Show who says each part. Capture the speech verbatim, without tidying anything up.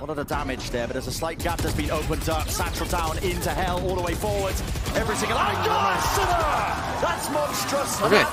Speaker 1: lot of the damage there, but there's a slight gap that's been opened up. Satchel down into hell all the way forward. Every single... Oh, God! That's monstrous!
Speaker 2: Okay.